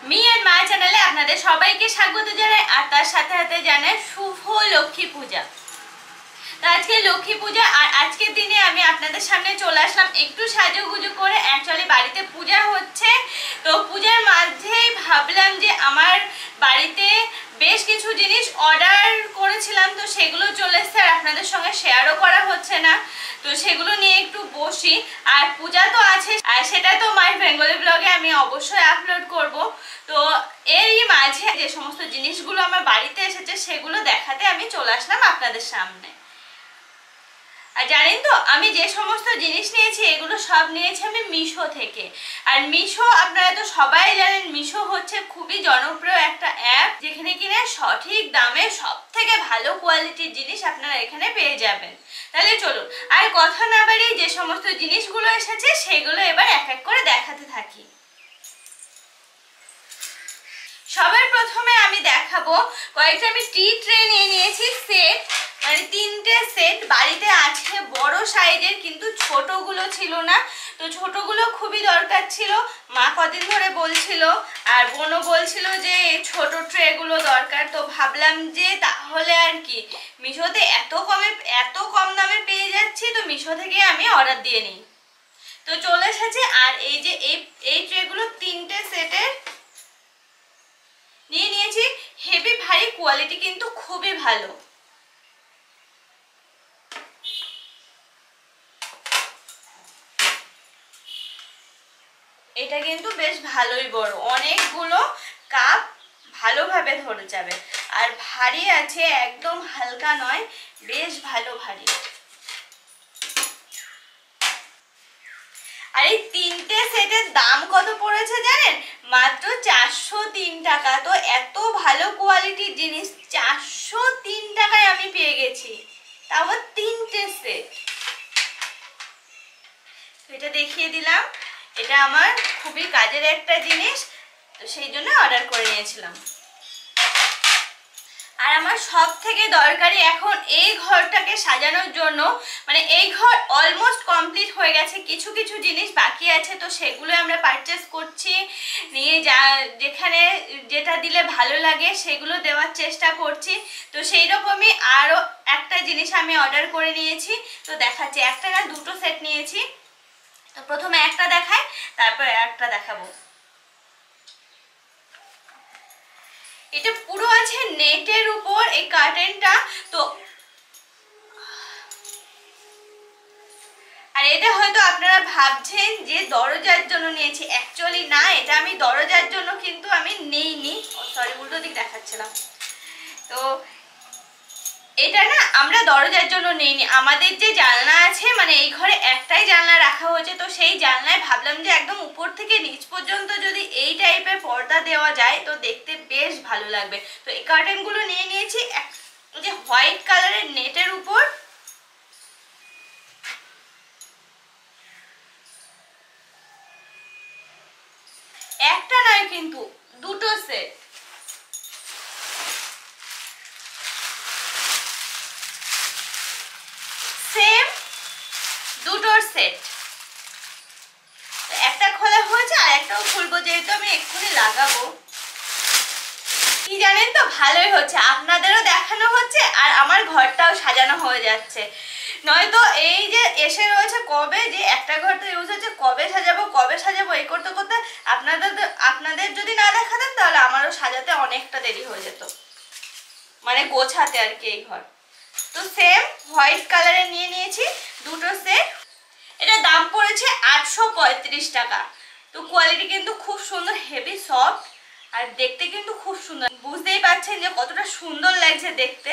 Me and মা চ্যানেলে আপনাদের সবাইকে স্বাগত জানাই আর তার সাথে সাথে জানাই শুভ লক্ষ্মী পূজা। তো আজকে লক্ষ্মী পূজা আর আজকের দিনে আমি আপনাদের সামনে চলে আসলাম একটু সাজুগুজু করে। অ্যাকচুয়ালি বাড়িতে পূজা হচ্ছে, তো পূজার মাঝেই ভাবলাম যে আমার বাড়িতে বেশ কিছু জিনিস অর্ডার করেছিলাম, তো সেগুলো চলে এসছে আর আপনাদের সঙ্গে শেয়ারও করা হচ্ছে না, তো সেগুলো নিয়ে একটু বসি। আর পূজা তো আছে আর সেটা তো মাই বেঙ্গলি ব্লগে আমি অবশ্যই আপলোড করব। তো এরই মাঝে যে সমস্ত জিনিসগুলো আমার বাড়িতে এসেছে সেগুলো দেখাতে আমি চলে আসলাম আপনাদের সামনে। আর জানেন তো আমি যে সমস্ত জিনিস নিয়েছি এগুলো সব নিয়েছি আমি মিশো থেকে। আর মিশো আপনারা তো সবাই জানেন, মিশো হচ্ছে খুবই জনপ্রিয় একটা অ্যাপ যেখানে কিনা সঠিক দামে সব থেকে ভালো কোয়ালিটির জিনিস আপনারা এখানে পেয়ে যাবেন। তাহলে চলুন আর কথা না বাড়িয়ে যে সমস্ত জিনিসগুলো এসেছে সেগুলো এবার এক এক করে দেখাতে থাকি। সবার প্রথমে আমি দেখাবো কয়েকটা আমি টি ট্রে নিয়ে নিয়েছি সেট, মানে 3টে সেট বাড়িতে আছে বড় সাইজের, কিন্তু ছোটগুলো ছিল না। তো ছোটগুলো খুবই দরকার ছিল, মা কদিন ধরে বলছিল আর বোনও বলছিল যে ছোট ট্রেগুলো দরকার। তো ভাবলাম যে তাহলে আর কি মিশোতে এত কম দামে পেয়ে যাচ্ছি, তো মিশো থেকে আমি অর্ডার দিয়ে নিই। তো চলে এসেছে। আর এই যে এই ট্রেগুলো 3টে সেটের নিয়ে নিয়েছি। হেভি ভারী কোয়ালিটি কিন্তু খুবই ভালো। এটা কিন্তু বেশ ভালোই বড়, অনেকগুলো কাপ ভালোভাবে ধরে যাবে। আর ভারী আছে, একদম হালকা নয়, বেশ ভালো ভারী। আর এই 3টে সেটের দাম কত পড়েছে জানেন? মাত্র 403 টাকা। তো এত ভালো কোয়ালিটির জিনিস 403 টাকায় আমি পেয়ে গেছি, তাও 3টে সেট। এটা দেখিয়ে দিলাম, এটা আমার খুবই কাজের একটা জিনিস, তো সেই জন্য অর্ডার করে নিয়েছিলাম। আর আমার সব থেকে দরকারি এখন এই ঘরটাকে সাজানোর জন্য, মানে এই ঘর অলমোস্ট কমপ্লিট হয়ে গেছে, কিছু কিছু জিনিস বাকি আছে, তো সেগুলো আমরা পারচেস করছি, নিয়ে যেখানে যেটা দিলে ভালো লাগে সেগুলো দেওয়ার চেষ্টা করছি। তো সেই রকমই আরও একটা জিনিস আমি অর্ডার করে নিয়েছি, তো দেখাচ্ছি। একটা না দুটো সেট নিয়েছি, তো প্রথমে একটা দেখাই তারপর একটা দেখাবো। এটা পুরো আছে নেটের উপর এই কার্টেনটা। তো আর এটা হয়তো আপনারা ভাবছেন যে দরজার জন্য নিয়েছি, অ্যাকচুয়ালি না, এটা আমি দরজার জন্য কিন্তু আমি নেইনি, সরি উল্টো দিক দেখাচ্ছিলাম। তো এটা না আমরা দরজার জন্য নেইনি, আমাদের যে জানলা আছে, মানে এই ঘরে একটাই জানলা রাখা হয়েছে, তো সেই জানলায় ভাবলাম যে একদম উপর থেকে নিচ পর্যন্ত যদি এই টাইপের পর্দা দেওয়া যায় তো দেখতে বেশ ভালো লাগবে। তো এই কার্টেনগুলো নিয়ে নিয়েছি যে হোয়াইট কালারের নেটের উপর। একটা নয় কিন্তু দুটো সেট, সেম দুটোর সেট। একটা খোলা হয়েছে আর একটাও খুলবো, যেহেতু আমি এক্ষুনি লাগাবো। কি জানেন তো, ভালোই হচ্ছে, আপনাদেরও দেখানো হচ্ছে আর আমার ঘরটাও সাজানো হয়ে যাচ্ছে। নয়তো এই যে এসে রয়েছে কবে যে একটা ঘর তো ইউজ হচ্ছে, কবে সাজাবো এই করতে করতে আপনাদের যদি না দেখাতেন তাহলে আমারও সাজাতে অনেকটা দেরি হয়ে যেত, মানে গোছাতে আর কি এই ঘর। তো সেম হোয়াইট কালারের নিয়ে নিয়েছি দুটো সেট। এটা দাম পড়েছে 835 টাকা। তো কোয়ালিটি কিন্তু খুব সুন্দর, হেভি সফট, আর দেখতে কিন্তু খুব সুন্দর। বুঝতেই পারছেন যে কতটা সুন্দর লাগছে দেখতে।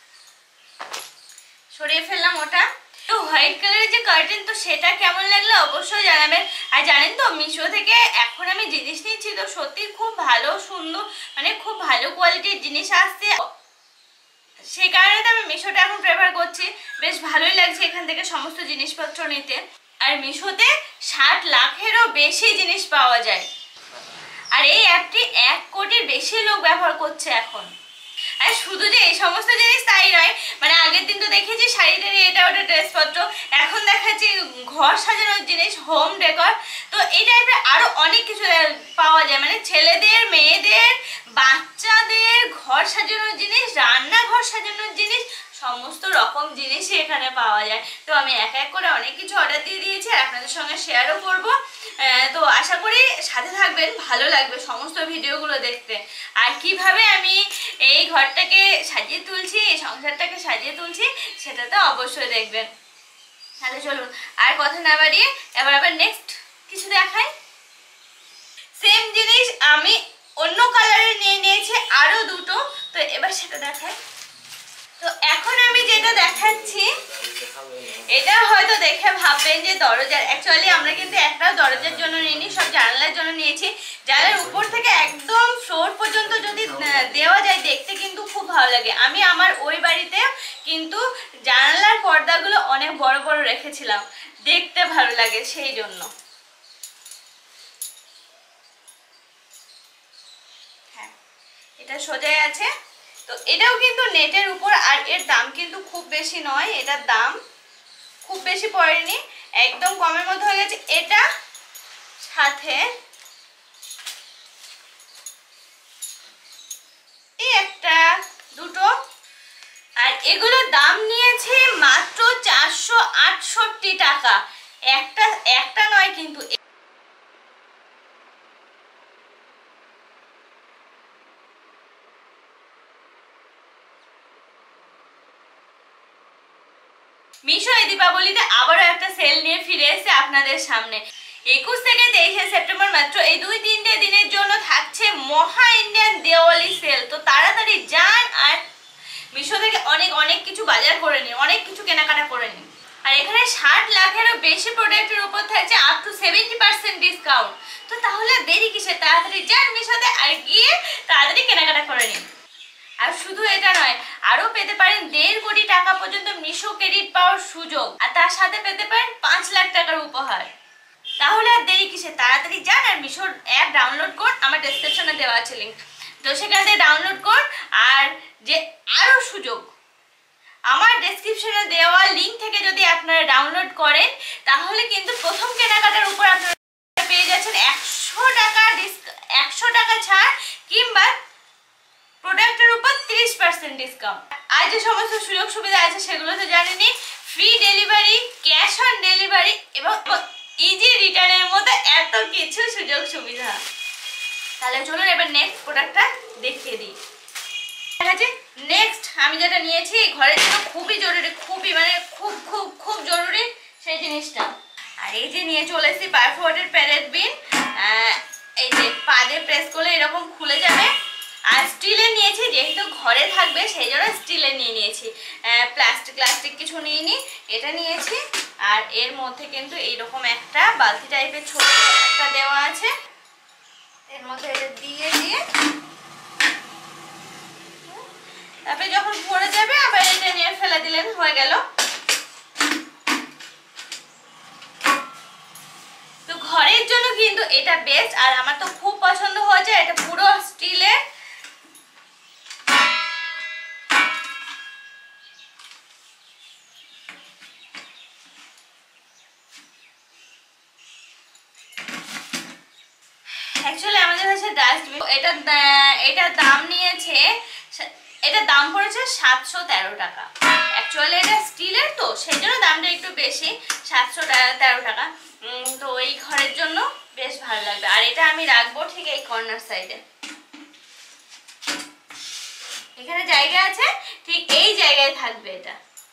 সরিয়ে ফেললাম ওটা। তো হোয়াইট কালারের যে কার্টেন, তো সেটা কেমন লাগলো অবশ্যই জানাবেন। আর জানেন তো মিশো থেকে এখন আমি জিনিস নিচ্ছি তো সত্যি খুব ভালো সুন্দর, মানে খুব ভালো কোয়ালিটির জিনিস আসছে, সেই কারণে তো আমি মিশোটা এখন প্রেফার করছি। বেশ ভালোই লাগছে এখান থেকে সমস্ত জিনিসপত্র নিতে। আর মিশোতে 60 লাখেরও বেশি জিনিস পাওয়া যায়, আর এই অ্যাপটি 1 কোটির বেশি লোক ব্যবহার করছে এখন। আর শুধু যে এই সমস্ত জিনিস তাই নয়, মানে আগের দিন তো দেখেছি শাড়ি টাড়ি এটা ওটা ড্রেসপত্র, এখন দেখাচ্ছি ঘর সাজানোর জিনিস, হোম ডেকর, তো এই টাইপের আরো অনেক কিছু পাওয়া যায়, মানে ছেলেদের, মেয়েদের, বাচ্চাদের ঘর সাজানোর জিনিস, রান্নাঘর সাজানোর জিনিস, সমস্ত রকম জিনিসই এখানে পাওয়া যায়। তো আমি এক এক করে অনেক কিছু অর্ডার দিয়ে দিয়েছি আর আপনাদের সঙ্গে শেয়ারও করব। তো আশা করি সাথে থাকবেন, ভালো লাগবে সমস্ত ভিডিওগুলো দেখতে। আর কিভাবে আমি এই ঘরটাকে সাজিয়ে তুলছি, এই সংসারটাকে সাজিয়ে তুলছি, সেটা তো অবশ্যই দেখবেন। তাহলে চলুন আর কথা না বাড়িয়ে এবার আবার নেক্সট কিছু দেখাই। সেম জিনিস আমি অন্য কালারে নিয়ে নিয়েছি আরো দুটো, তো এবার সেটা দেখাই। তো এখন আমি যেটা দেখাচ্ছি এটা হয়তো দেখে ভাববেন যে দরজার, অ্যাকচুয়ালি আমরা কিন্তু একটাও দরজার জন্য নিইনি, সব জানালার জন্য নিয়েছি। জানালার উপর থেকে একদম ফ্লোর পর্যন্ত যদি দেওয়া যায় দেখতে কিন্তু খুব ভালো লাগে। আমি আমার ওই বাড়িতে কিন্তু জানালার পর্দাগুলো অনেক বড় বড় রেখেছিলাম, দেখতে ভালো লাগে সেই জন্য। হ্যাঁ, এটা সোজাই আছে। তো এটাও কিন্তু নেটের উপর, আর এর দাম কিন্তু খুব বেশি নয়, এটার দাম খুব বেশি পড়েনি, একদম কমের মধ্যে হয়ে গেছে। এটা সাথে এই একটা দুটো, আর এগুলোর দাম নিয়েছে মাত্র 468 টাকা। একটা নয় কিন্তু, মিশো এই দীপাবলিতে আবারও একটা সেল নিয়ে ফিরে এসেছে আপনাদের সামনে। 21 থেকে 23 সেপ্টেম্বর মাত্র এই 2-3 দিনের জন্য থাকছে মহা ইন্ডিয়ান দেওয়ালি সেল। তো তাড়াতাড়ি যান আর মিশো থেকে অনেক অনেক কিছু বাজার করে নিন, অনেক কিছু কেনাকাটা করে নিন। আর এখানে 60 লাখেরও বেশি প্রোডাক্টের উপর থাকছে আপ টু 70% ডিসকাউন্ট। তো তাহলে দেরি কিসে, তাড়াতাড়ি যান মিশোতে আর গিয়ে তাড়াতাড়ি কেনাকাটা করে নিন। আর শুধু এটা নয়, আরো পেতে পারেন 1.5 কোটি টাকা পর্যন্ত মিশো ক্রেডিট পাওয়ার সুযোগ, আর তার সাথে পেতে পারেন 5 লাখ টাকার উপহার। তাহলে আর দেরি কিসে, তাড়াতাড়ি যান আর মিশোর অ্যাপ ডাউনলোড করুন, আমার ডেসক্রিপশনে দেওয়া আছে লিংক, তো সেখান থেকে ডাউনলোড করুন। আর যে আরো সুযোগ, আমার ডেসক্রিপশনে দেওয়া লিংক থেকে যদি আপনারা ডাউনলোড করেন তাহলে কিন্তু প্রথম কেনাকাটার উপর আপনারা পেয়ে যাচ্ছেন 100 টাকা ছাড়, কিংবা প্রোডাক্টের উপর 30% ডিসকাউন্ট। আর যে সমস্ত সুযোগ সুবিধা আছে সেগুলো তো জানেনই, free delivery, cash on delivery এবং ইজি রিটার্নের মতো এত কিছু সুযোগ সুবিধা। তাহলে চলুন এবার নেক্সট প্রোডাক্টটা দেখিয়ে দিই। ঠিক আছে, নেক্সট আমি যেটা নিয়েছি ঘরের জন্য খুবই জরুরি, খুবই মানে খুব খুব খুব জরুরি সেই জিনিসটা। আর এই যে নিয়ে চলে এসেছি পারফোরেটেড প্যারেট বিন, এই যে পা দিয়ে প্রেস করলে এরকম খুলে যাবে। আর স্টিলের নিয়েছি, যেহেতু ঘরে থাকবে সেই জন্য স্টিলের নিয়েছি, প্লাস্টিক কিছু নিইনি, এটা নিয়েছি। আর এর মধ্যে কিন্তু এইরকম একটা বালতি টাইপের ছোট একটা দেওয়া আছে, এর মধ্যে দিয়ে তারপরে যখন ভরে যাবে আবার এটা নিয়ে ফেলে দিলেন, হয়ে গেল। তো ঘরের জন্য কিন্তু এটা বেস্ট, আর আমার তো খুব পছন্দ হয়েছে। এটা পুরো স্টিলের, অ্যাকচুয়ালি আমাদের কাছে ডাস্টবিন, এটার দাম নিয়েছে, এটার দাম পড়েছে 713 টাকা। অ্যাকচুয়ালি এটা স্টিলের তো সেই জন্য দামটা একটু বেশি, 713 টাকা। তো এই ঘরের জন্য বেশ ভালো লাগবে। আর এটা আমি রাখবো ঠিক এই কর্নার সাইডে, এখানে জায়গা আছে, ঠিক এই জায়গায় থাকবে এটা।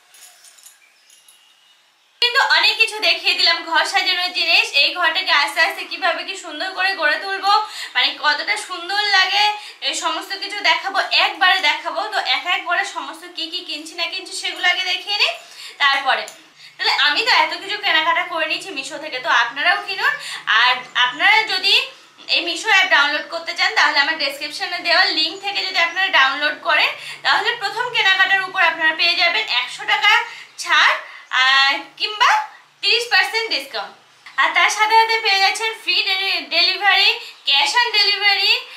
কিন্তু অনেক কিছু দেখিয়ে দিলাম ঘর সাজানোর জিনিস। এই ঘরটাকে আস্তে আস্তে কিভাবে কি সুন্দর করে গড়ে তুলবো, মানে কতটা সুন্দর লাগে এই সমস্ত কিছু দেখাবো, একবারে দেখাবো। তো এক এক করে সমস্ত কি কি কিনছি না কিনছি সেগুলো আগে দেখিয়ে নিই, তারপরে। তাহলে আমি তো এত কিছু কেনাকাটা করে নিয়েছি মিশো থেকে, তো আপনারাও কিনুন। আর আপনারা যদি এই মিশো অ্যাপ ডাউনলোড করতে চান তাহলে আমার ডেসক্রিপশনে দেওয়া লিঙ্ক থেকে যদি আপনারা ডাউনলোড করেন তাহলে প্রথম কেনাকাটার উপর আপনারা পেয়ে যাবেন 100 টাকা ছাড়, কিংবা 30% ডিসকাউন্ট। আর তার সাথে সাথে পেয়ে যাচ্ছেন free delivery, cash on delivery,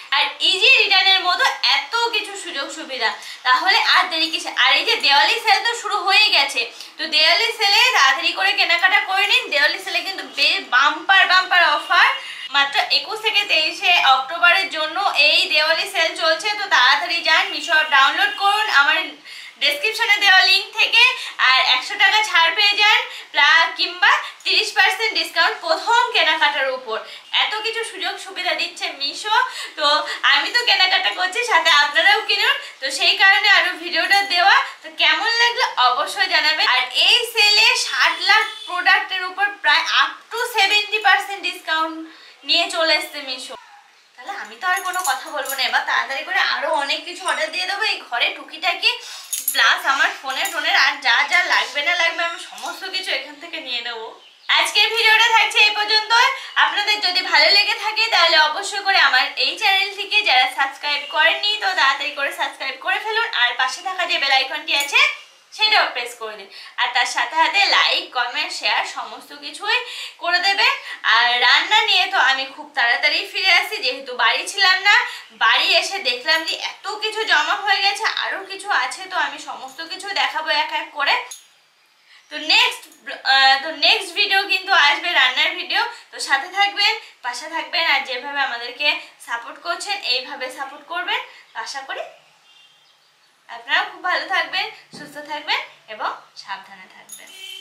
আর ইজি রিটার্নের মতো এত কিছু সুযোগ সুবিধা, তাহলে আর দেরি কিসে। আর এই যে দেওয়ালি সেল তো শুরু হয়ে গেছে, তো দেওয়ালি সেলে তাড়াতাড়ি করে কেনাকাটা করে নিন। দেওয়ালি সেলে কিন্তু বেশ বাম্পার অফার, মাত্র 21 থেকে 23 অক্টোবরের জন্য এই দেওয়ালি সেল চলছে। তো তাড়াতাড়ি যান, মিশো অ্যাপ ডাউনলোড করুন আমার ডেসক্রিপশনে দেওয়া লিঙ্ক থেকে, আর 100 টাকা ছাড় পেয়ে যান কিংবা 30% ডিসকাউন্ট প্রথম কেনাকাটার উপর। এত কিছু সুযোগ সুবিধা দিচ্ছে মিশো, তো আমি তো কেনাকাটা করছি, সাথে আপনারাও কিনুন। তো সেই কারণে আরো ভিডিওটা দেওয়া। তো কেমন লাগলো অবশ্যই জানাবেন। আর এই সেলে 60 লাখ প্রোডাক্টের উপর প্রায় আপ টু 70% ডিসকাউন্ট নিয়ে চলে এসছে মিশো। তাহলে আমি তো আর কোনো কথা বলবো না, এবার তাড়াতাড়ি করে আরো অনেক কিছু অর্ডার দিয়ে দেবো। এই ঘরে টুকিটাকি প্লাস আমার ফোনের আর যা লাগবে না লাগবে আমি সমস্ত কিছু এখান থেকে নিয়ে নেবো। আজকের ভিডিওটা থাকছে এই পর্যন্ত। আপনাদের যদি ভালো লেগে থাকে তাহলে অবশ্যই করে আমার এই চ্যানেলটিকে যারা সাবস্ক্রাইব করেননি তো তাড়াতাড়ি করে সাবস্ক্রাইব করে ফেলুন, আর পাশে থাকা যে বেল আইকনটি আছে সেটাও প্রেস করে দিন, আর তার সাথে সাথে লাইক কমেন্ট শেয়ার সমস্ত কিছুই করে দেবেন। আর রান্না নিয়ে তো আমি খুব তাড়াতাড়ি ফিরে আসি, যেহেতু বাড়ি ছিলাম না, বাড়ি এসে দেখলাম যে এত কিছু জমা হয়ে গেছে, আরও কিছু আছে, তো আমি সমস্ত কিছু দেখাবো এক এক করে। তো নেক্সট ভিডিও কিন্তু আসবে রান্নার ভিডিও, তো সাথে থাকবেন, পাশে থাকবেন, আর যেভাবে আমাদেরকে সাপোর্ট করছেন এইভাবে সাপোর্ট করবেন। আশা করি আপনারা খুব ভালো থাকবেন, সুস্থ থাকবেন এবং সাবধানে থাকবেন।